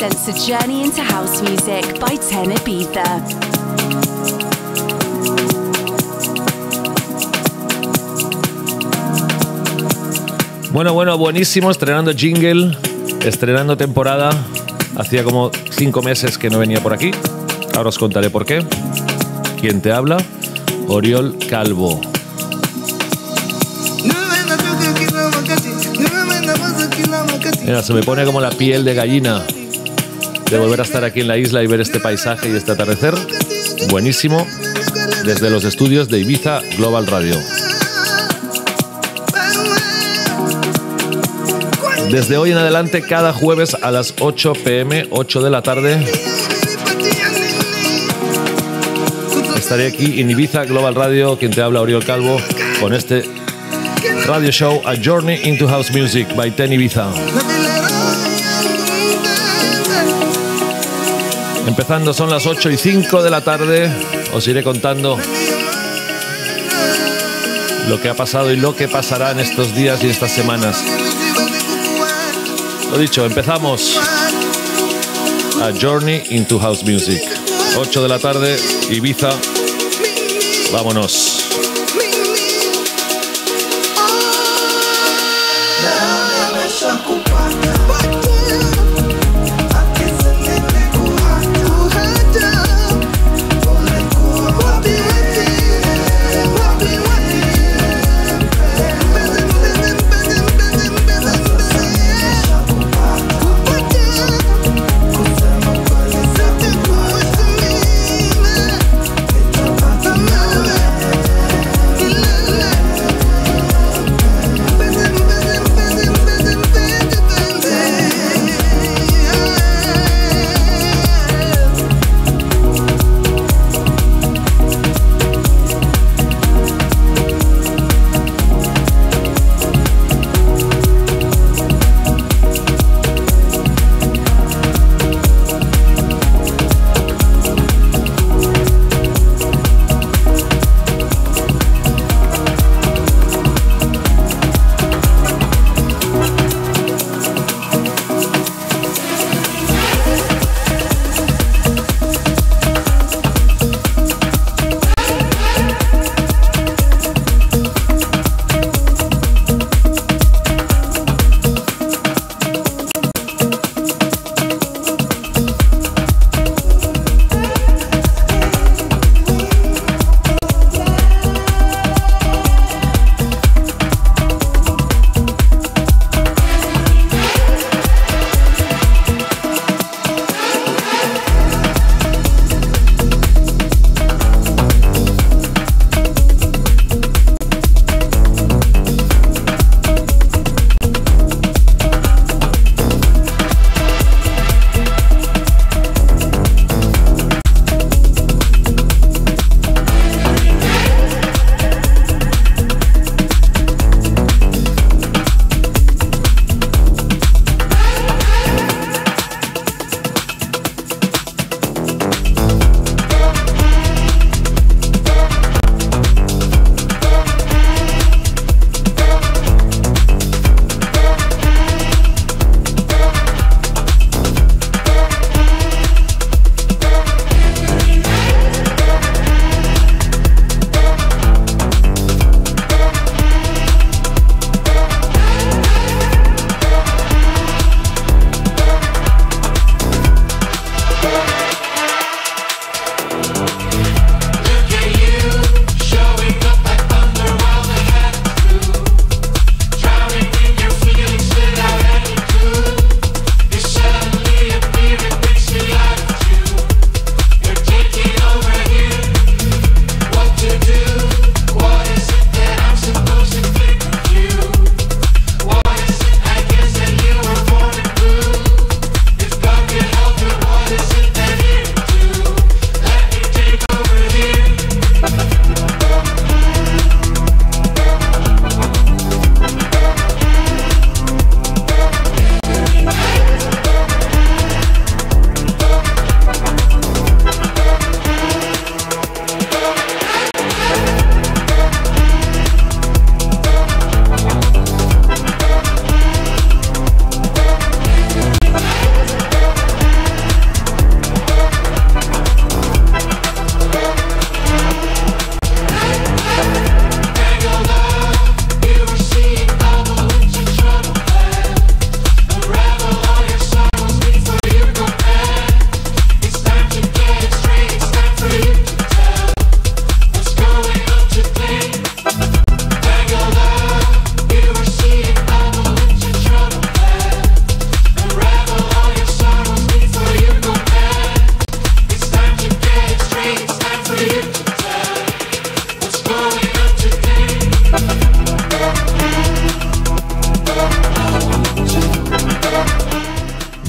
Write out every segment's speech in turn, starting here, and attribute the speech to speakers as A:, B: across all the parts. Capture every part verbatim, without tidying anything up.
A: presents a journey into house music by Ten Ibiza.
B: Bueno, bueno, buenísimo, estrenando jingle, estrenando temporada. Hacía como cinco meses que no venía por aquí. Ahora os contaré por qué. ¿Quién te habla? Oriol Calvo. Mira, se me pone como la piel de gallina de volver a estar aquí en la isla y ver este paisaje y este atardecer. Buenísimo, desde los estudios de Ibiza Global Radio. Desde hoy en adelante, cada jueves a las ocho pm, ocho de la tarde, estaré aquí en Ibiza Global Radio, quien te habla, Oriol Calvo, con este radio show A Journey into House Music by Ten Ibiza. Empezando, son las ocho y cinco de la tarde, os iré contando lo que ha pasado y lo que pasará en estos días y estas semanas. Lo dicho, empezamos A Journey into House Music. ocho de la tarde, Ibiza. Vámonos.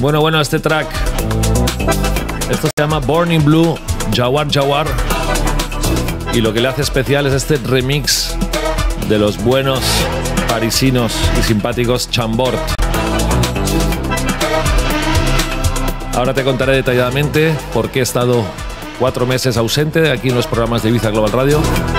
B: Bueno, bueno, este track. Esto se llama Born in Blue, Jawar Jawar. Y lo que le hace especial es este remix de los buenos parisinos y simpáticos Chambord. Ahora te contaré detalladamente por qué he estado cuatro meses ausente de aquí en los programas de Ibiza Global Radio.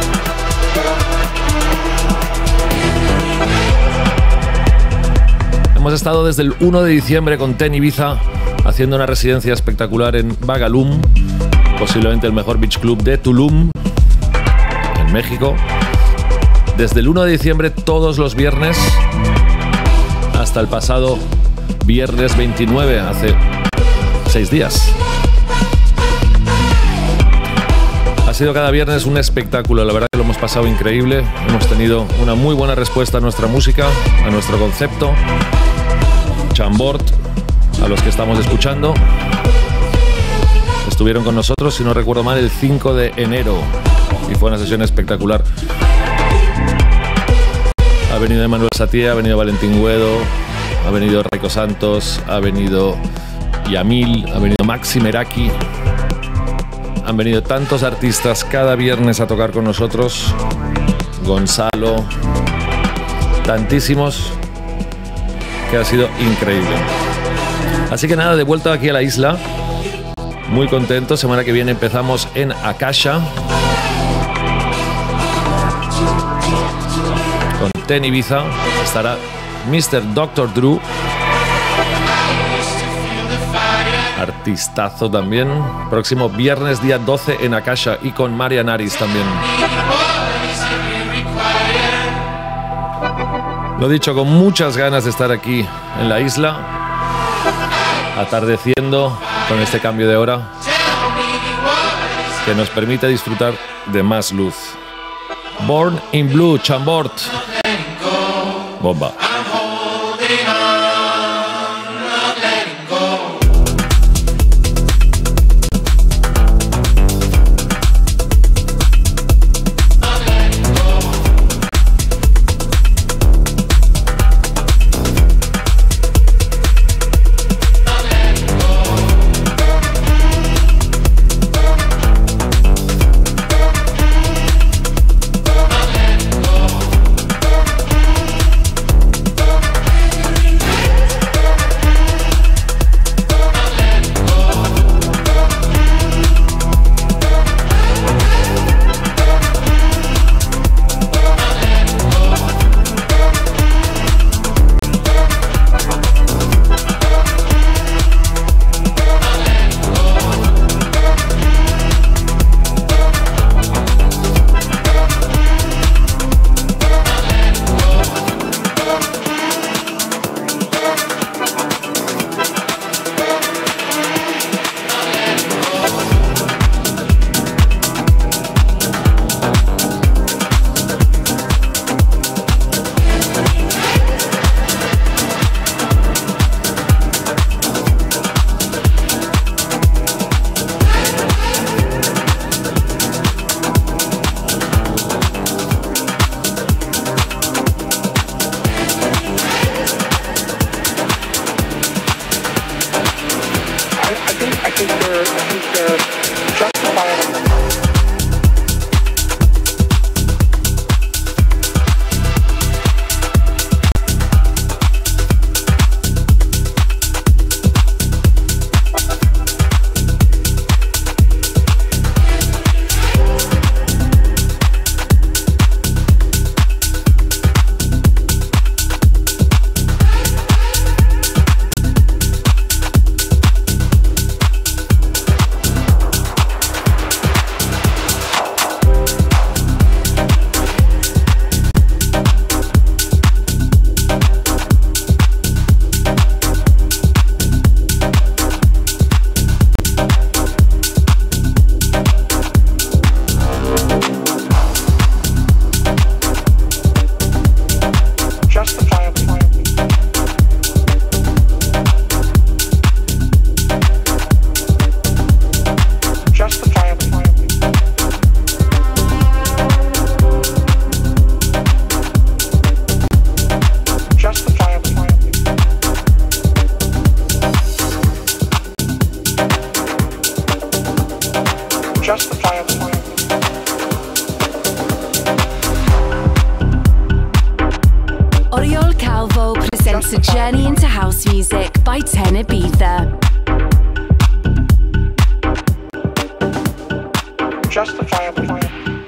B: Hemos estado desde el uno de diciembre con Ten Ibiza haciendo una residencia espectacular en Bagalum, posiblemente el mejor beach club de Tulum, en México. Desde el uno de diciembre todos los viernes hasta el pasado viernes veintinueve, hace seis días. Ha sido cada viernes un espectáculo, la verdad que lo hemos pasado increíble. Hemos tenido una muy buena respuesta a nuestra música, a nuestro concepto. Chambord, a los que estamos escuchando, estuvieron con nosotros, si no recuerdo mal, el cinco de enero y fue una sesión espectacular. Ha venido Emmanuel Satie, ha venido Valentín Guedo, ha venido Raiko Santos, ha venido Yamil, ha venido Maxi Meraki. Han venido tantos artistas cada viernes a tocar con nosotros. Gonzalo, tantísimos, que ha sido increíble. Así que nada, de vuelta aquí a la isla. Muy contento. Semana que viene empezamos en Akasha con Ten Ibiza. Estará mister doctor Drew, artistazo también. Próximo viernes día doce en Akasha y con Marian Aris también. Lo dicho, con muchas ganas de estar aquí en la isla, atardeciendo con este cambio de hora que nos permite disfrutar de más luz. Born in Blue, Chambord. Bomba.
A: to Journey into House Music by ten Ibiza.
C: Justifiably.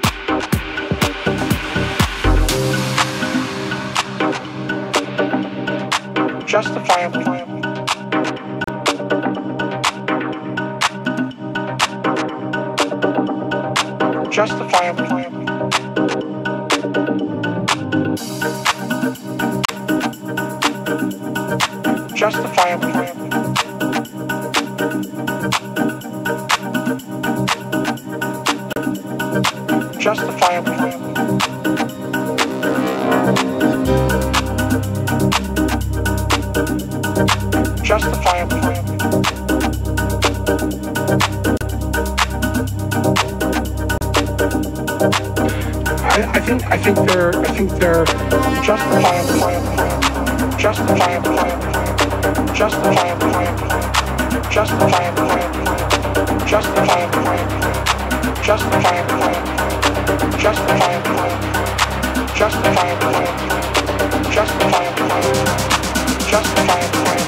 C: Justifiably. Justifiably. Justifiably. Justifiably. Justifiably. I, I think I think they're I think they're justifiably. Justifiably. Justifiably. Justifiably. Justifiably. Justifiably. Justifiably. Justifiably. Justifiably. Justifiably.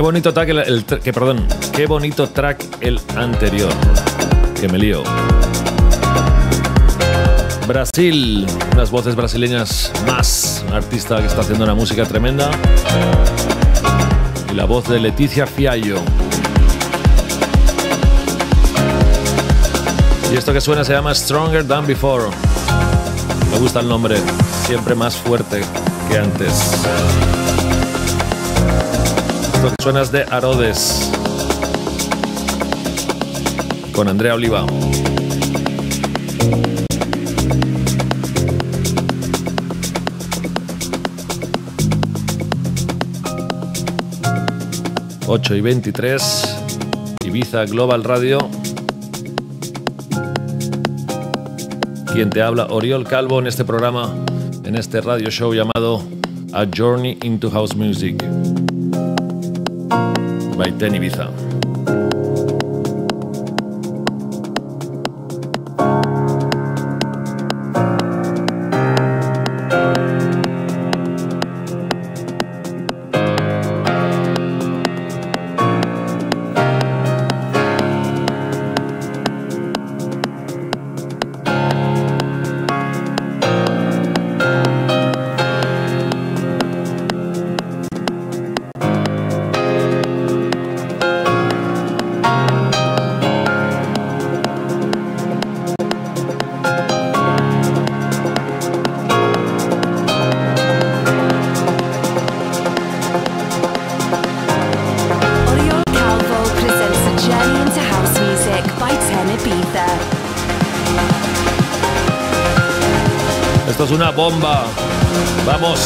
B: bonito track el, el que perdón, qué bonito track el anterior. Que me lío. Brasil, unas voces brasileñas más, un artista que está haciendo una música tremenda. Y la voz de Leticia Fiallo. Y esto que suena se llama Stronger Than Before. Me gusta el nombre, siempre más fuerte que antes. Esto que suena es de Arodes, con Andrea Oliva. ocho y veintitrés, Ibiza Global Radio. Quien te habla, Oriol Calvo, en este programa, en este radio show llamado A Journey into House Music by Ten Ibiza. Esto es una bomba. Vamos.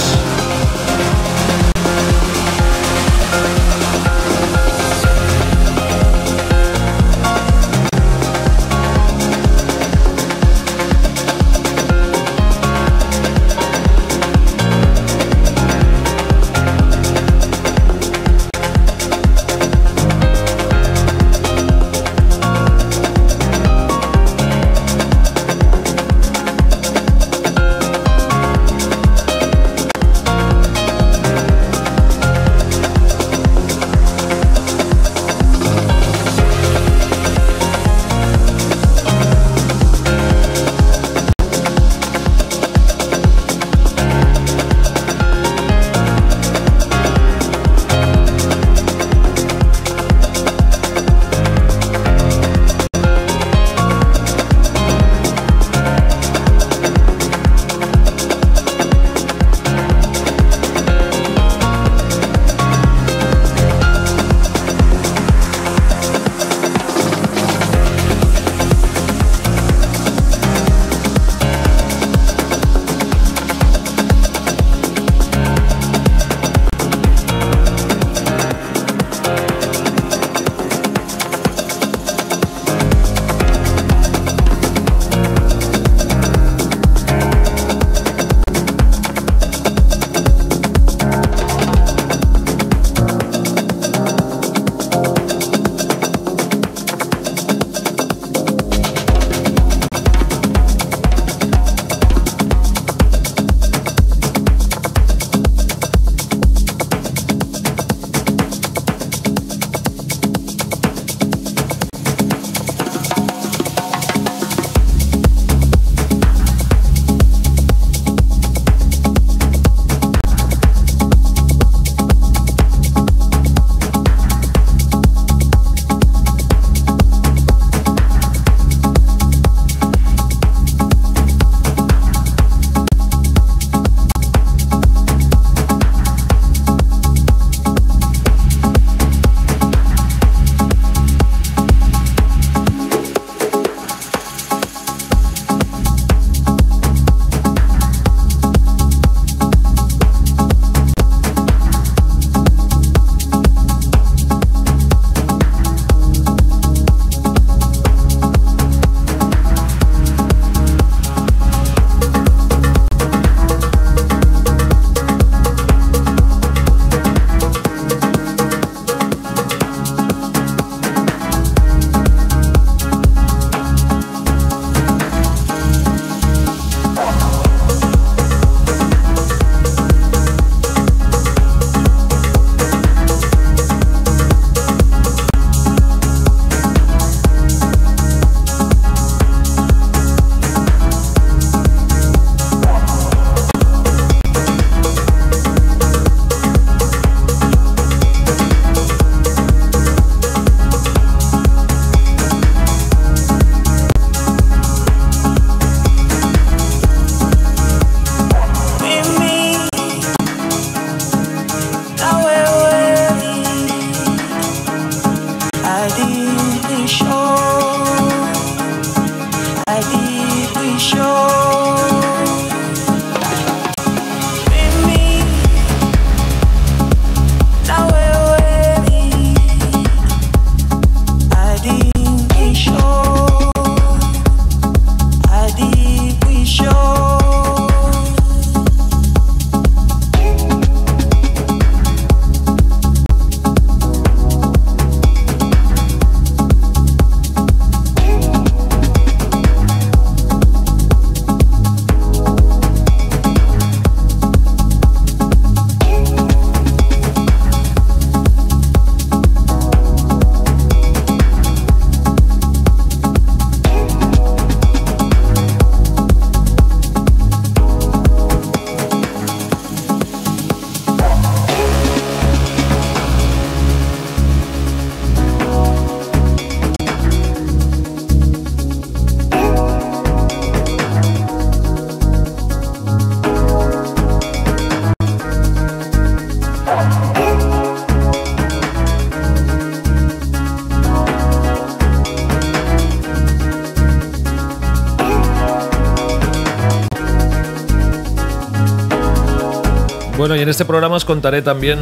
B: Bueno, y en este programa os contaré también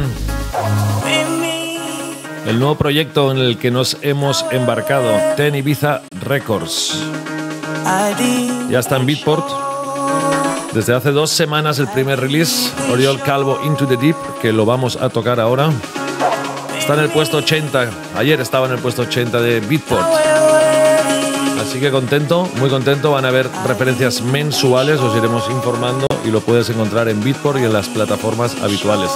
B: el nuevo proyecto en el que nos hemos embarcado, Ten Ibiza Records. Ya está en Beatport. Desde hace dos semanas el primer release, Oriol Calvo Into the Deep, que lo vamos a tocar ahora. Está en el puesto ochenta, ayer estaba en el puesto ochenta de Beatport. Así que contento, muy contento, van a haber referencias mensuales, os iremos informando y lo puedes encontrar en Beatport y en las plataformas habituales.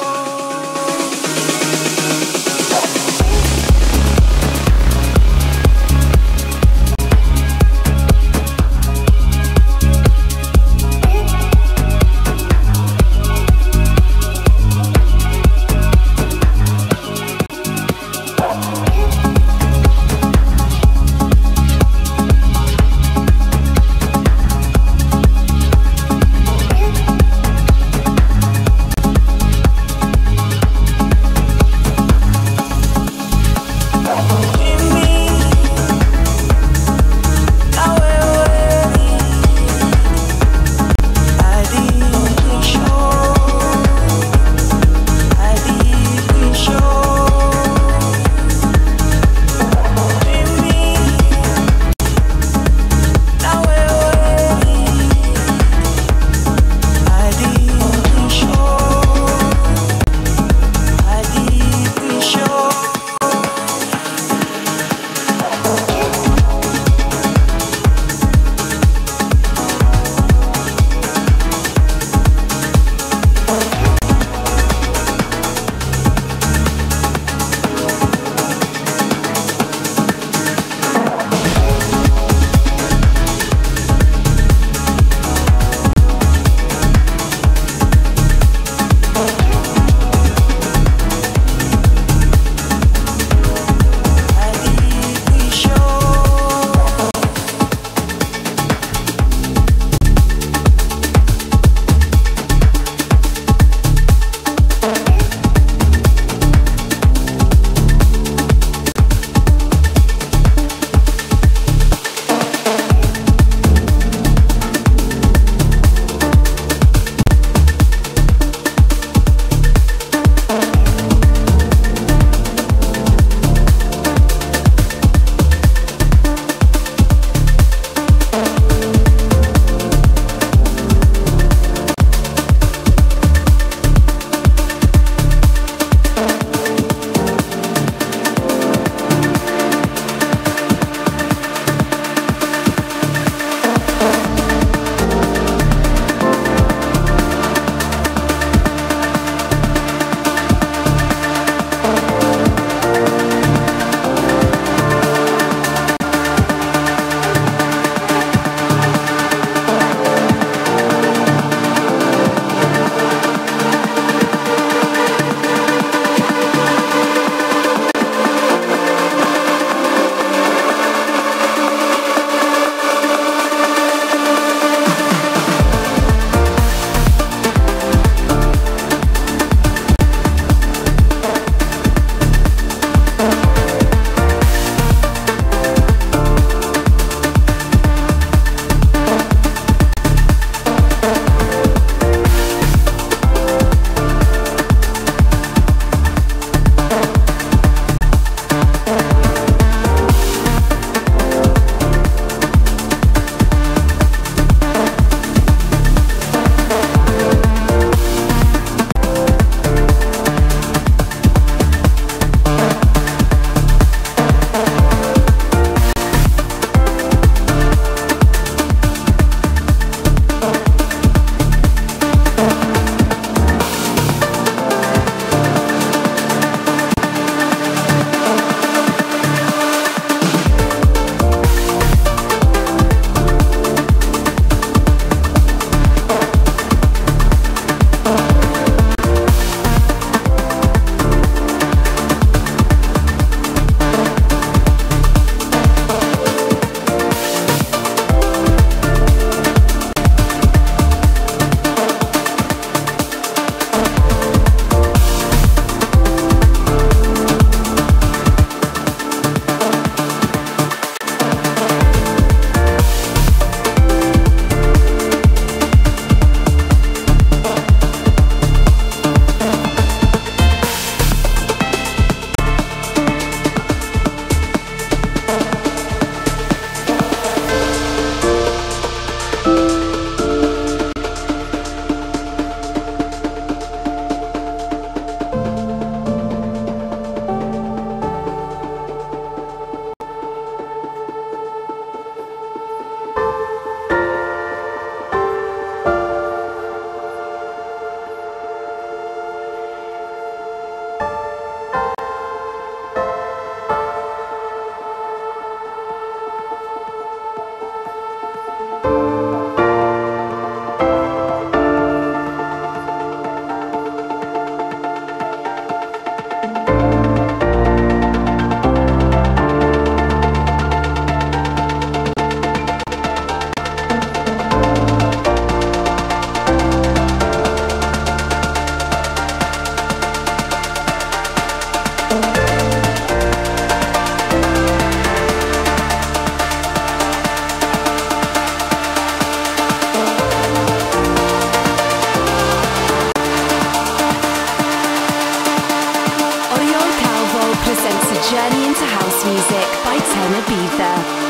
A: journey into house music by Ten Ibiza.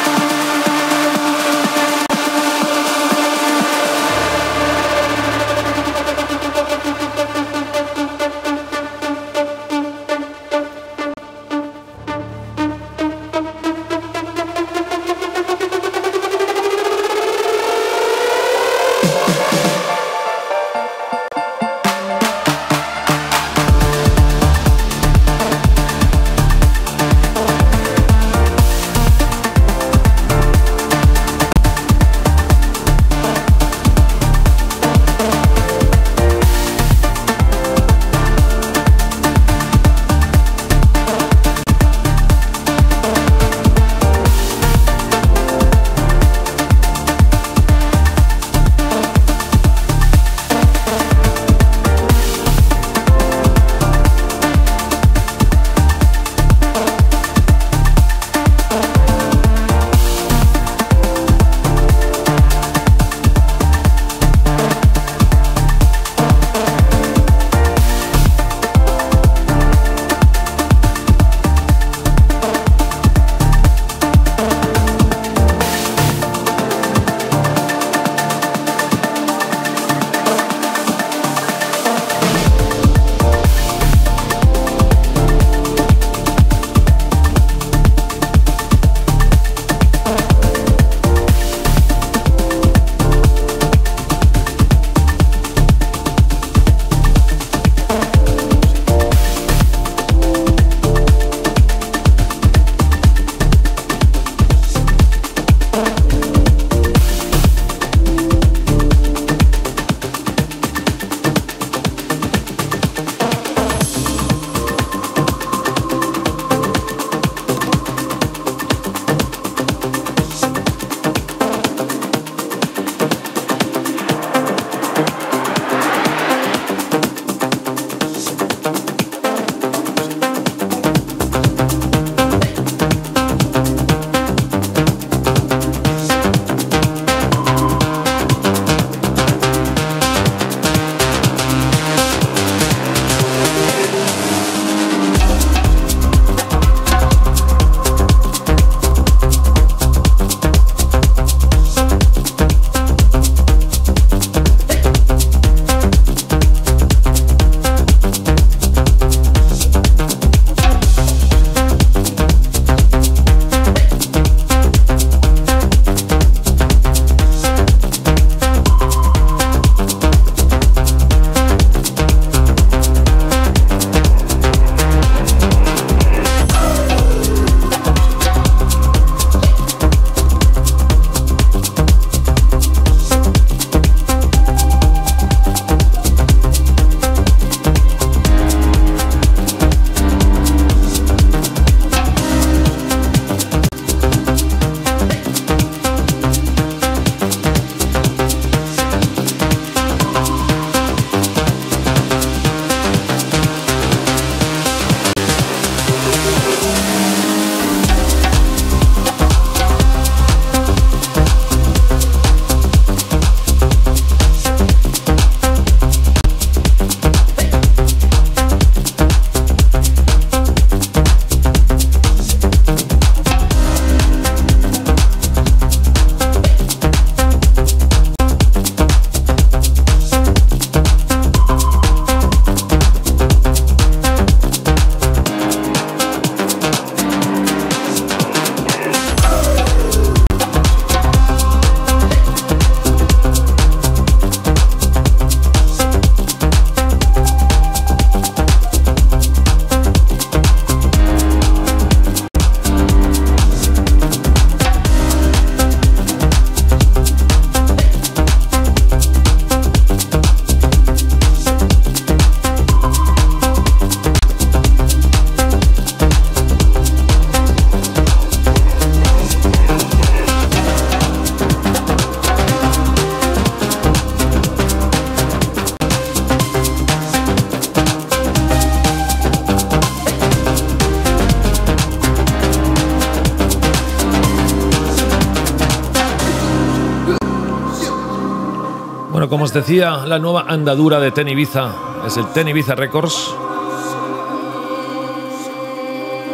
B: Bueno, como os decía, la nueva andadura de Ten Ibiza es el Ten Ibiza Records.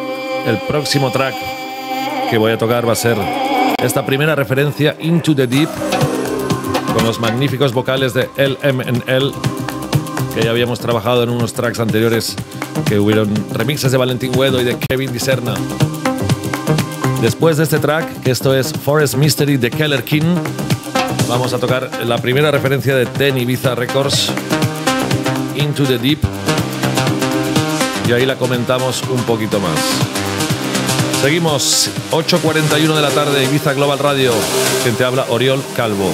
B: El próximo track que voy a tocar va a ser esta primera referencia, Into the Deep, con los magníficos vocales de L M N L, que ya habíamos trabajado en unos tracks anteriores, que hubieron remixes de Valentín Guedo y de Kevin Di Serna. Después de este track, que esto es Forest Mystery de Keller King, vamos a tocar la primera referencia de Ten Ibiza Records, Into the Deep, y ahí la comentamos un poquito más. Seguimos, ocho cuarenta y uno de la tarde, Ibiza Global Radio. Quien te habla, Oriol Calvo.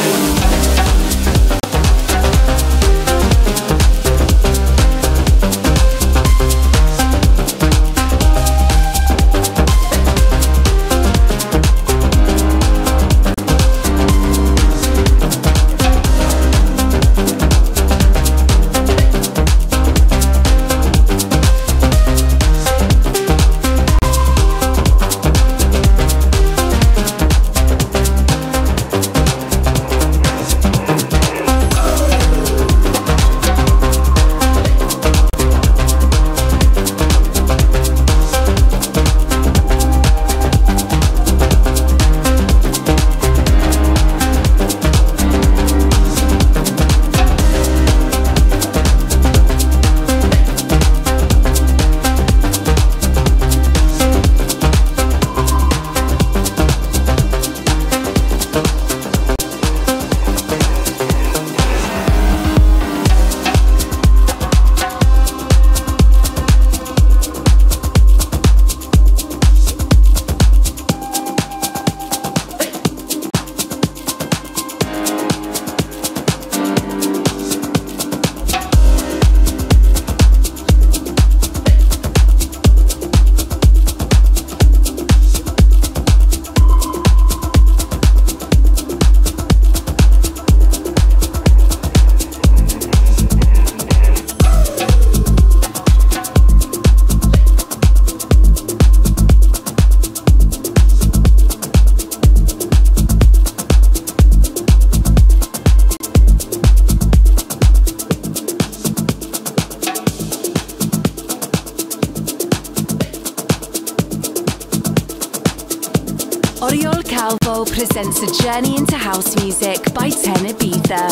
A: Oriol Calvo presents a journey into house music by Ten Ibiza.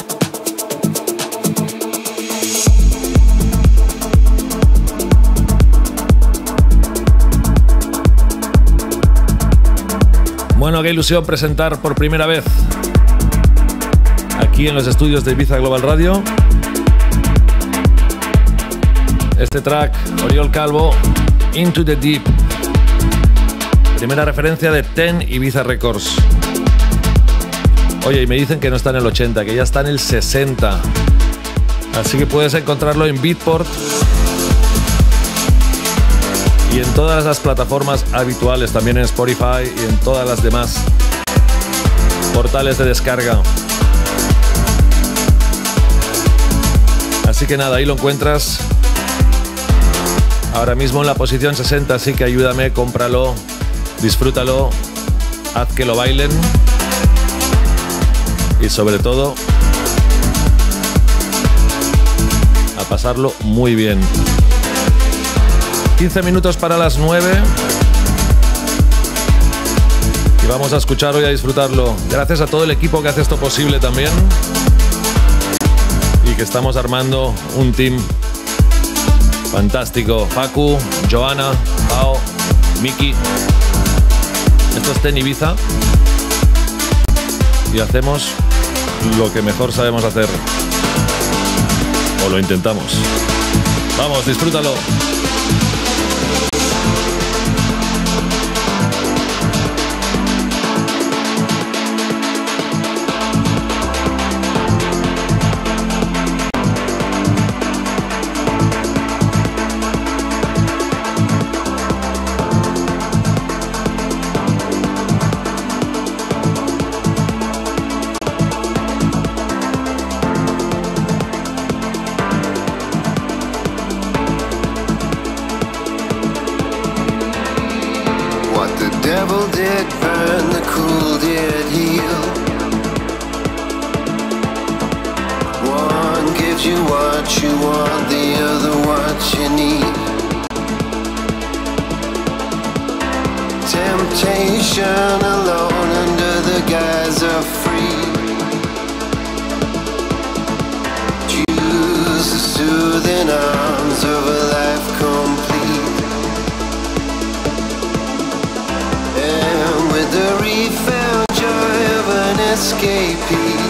B: Bueno, qué ilusión presentar por primera vez aquí en los estudios de Ibiza Global Radio este track, Oriol Calvo, Into the Deep. Primera referencia de Ten Ibiza Records. Oye, y me dicen que no está en el ochenta, que ya está en el sesenta. Así que puedes encontrarlo en Beatport y en todas las plataformas habituales, también en Spotify y en todas las demás portales de descarga. Así que nada, ahí lo encuentras ahora mismo en la posición sesenta, así que ayúdame, cómpralo, disfrútalo, haz que lo bailen y sobre todo a pasarlo muy bien. quince minutos para las nueve y vamos a escucharlo y a disfrutarlo. Gracias a todo el equipo que hace esto posible también y que estamos armando un team fantástico. Facu, Joana, Pao, Miki. Esto es Ten Ibiza y hacemos lo que mejor sabemos hacer, o lo intentamos. Vamos, disfrútalo.
D: Temptation alone under the guise of free. Choose the soothing arms of a life complete. And with the refound joy of an escapee,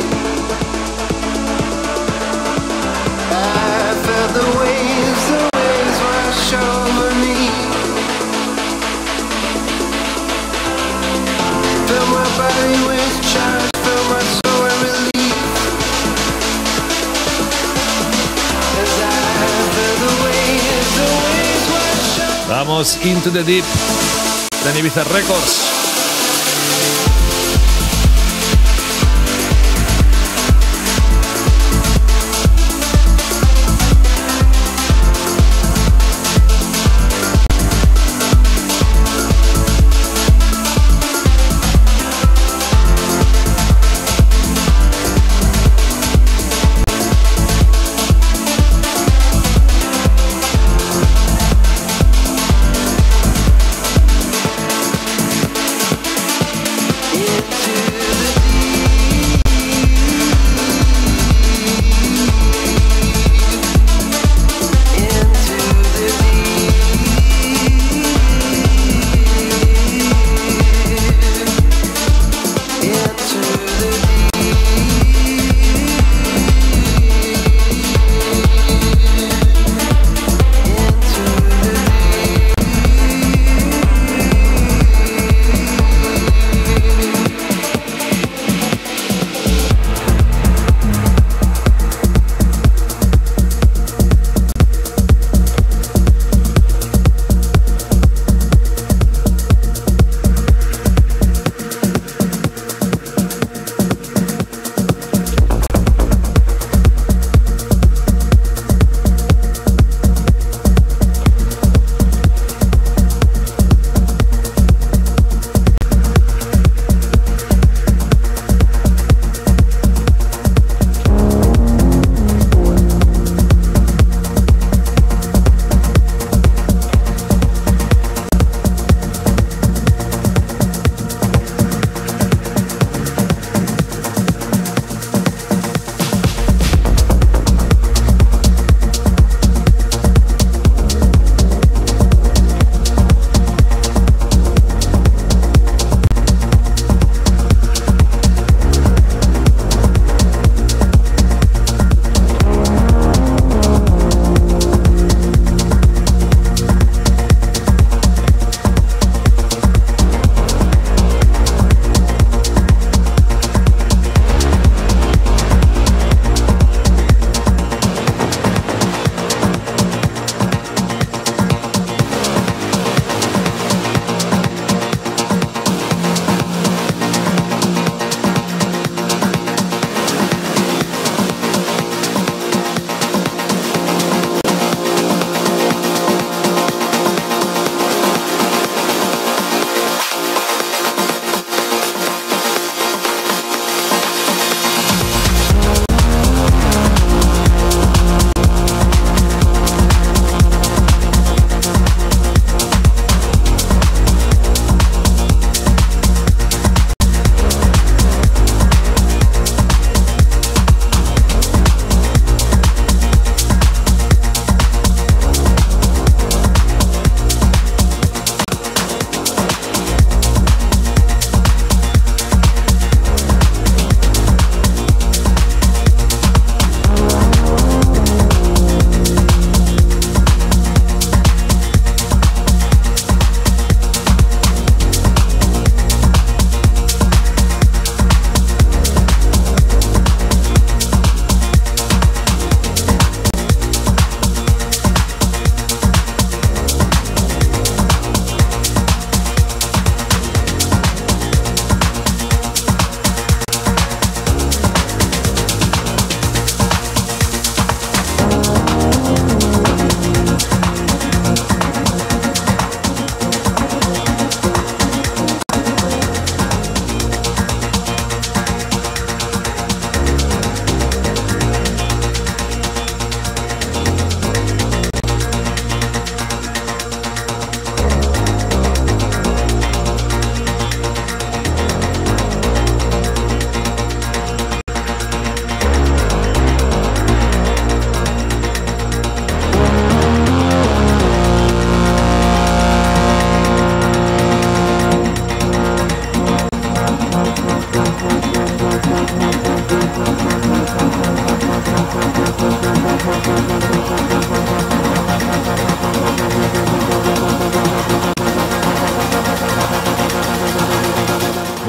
D: I felt the waves, the waves wash over me. Fill my body with charge, fill my soul with relief. As I feel the waves, the waves wash over.
B: Vamos into the deep de Ibiza Records.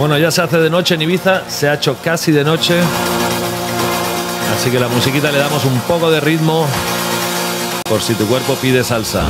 B: Bueno, ya se hace de noche en Ibiza, se ha hecho casi de noche. Así que la musiquita le damos un poco de ritmo por si tu cuerpo pide salsa.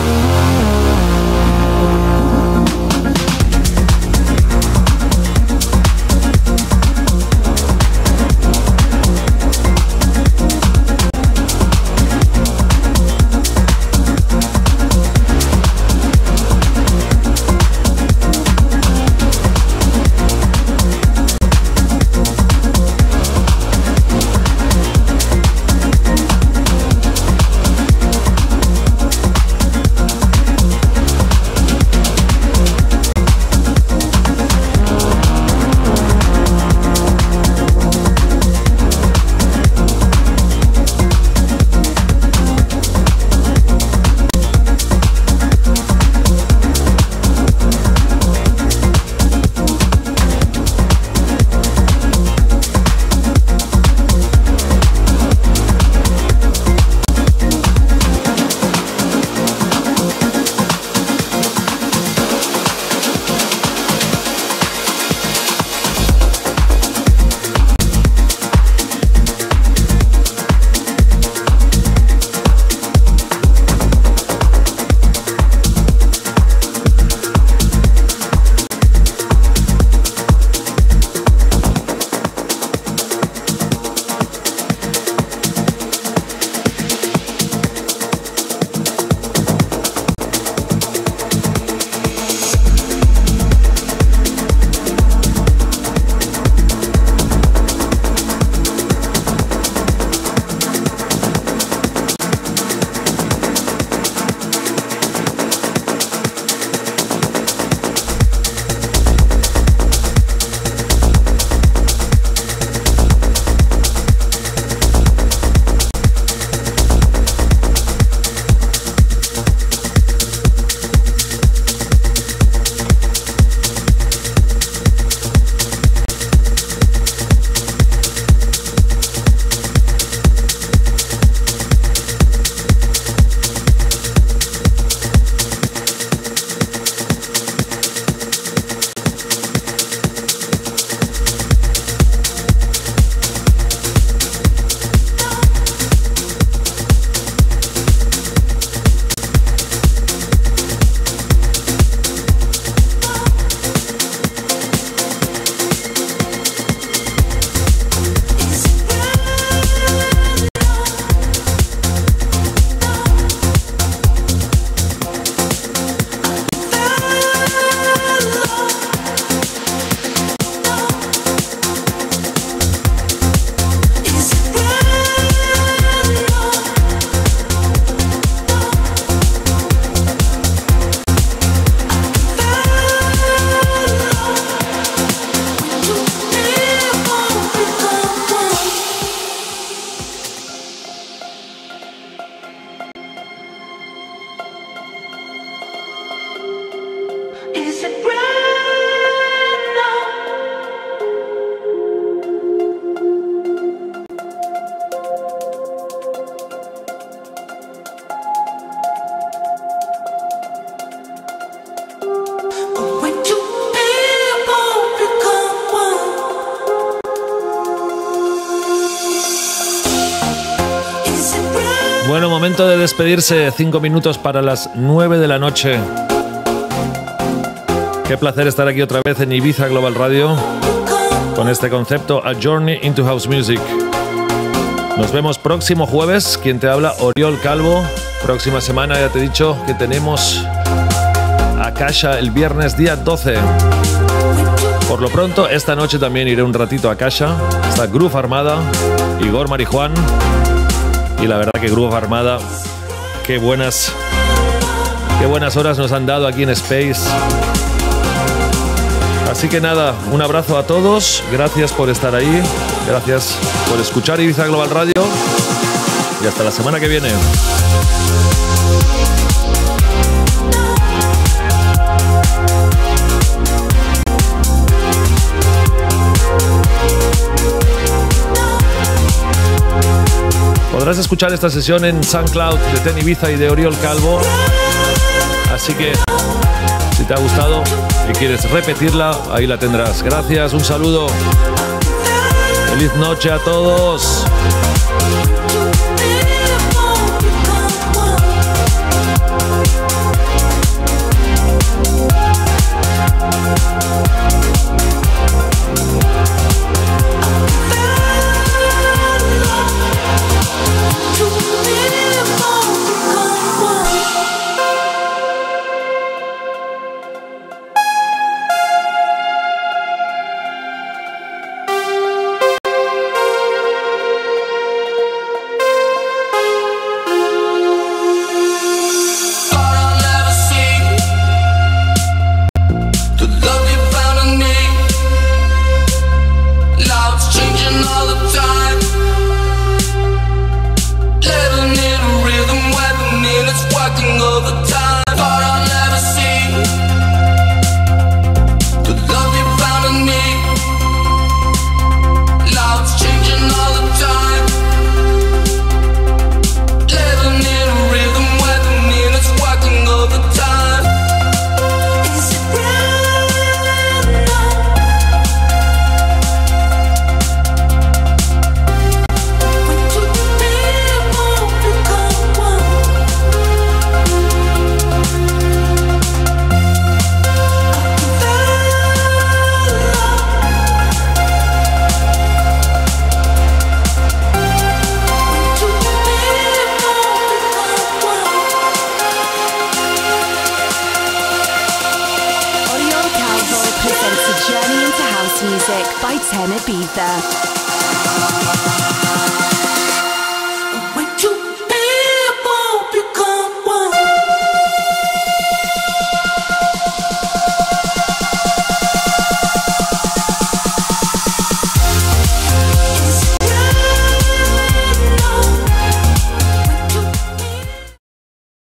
B: Bueno, momento de despedirse. Cinco minutos para las nueve de la noche. Qué placer estar aquí otra vez en Ibiza Global Radio con este concepto A Journey into House Music. Nos vemos próximo jueves. Quien te habla, Oriol Calvo. Próxima semana ya te he dicho que tenemos a Kasha el viernes día doce. Por lo pronto, esta noche también iré un ratito a Kasha. Está Groove Armada, Igor Marijuán. Y la verdad que Groove Armada, qué buenas, qué buenas horas nos han dado aquí en Space. Así que nada, un abrazo a todos. Gracias por estar ahí. Gracias por escuchar Ibiza Global Radio. Y hasta la semana que viene. Podrás escuchar esta sesión en SoundCloud de Ten Ibiza y de Oriol Calvo. Así que, si Si te ha gustado y quieres repetirla, ahí la tendrás. Gracias, un saludo. Feliz noche a todos.
A: Journey into house music by Ten Ibiza.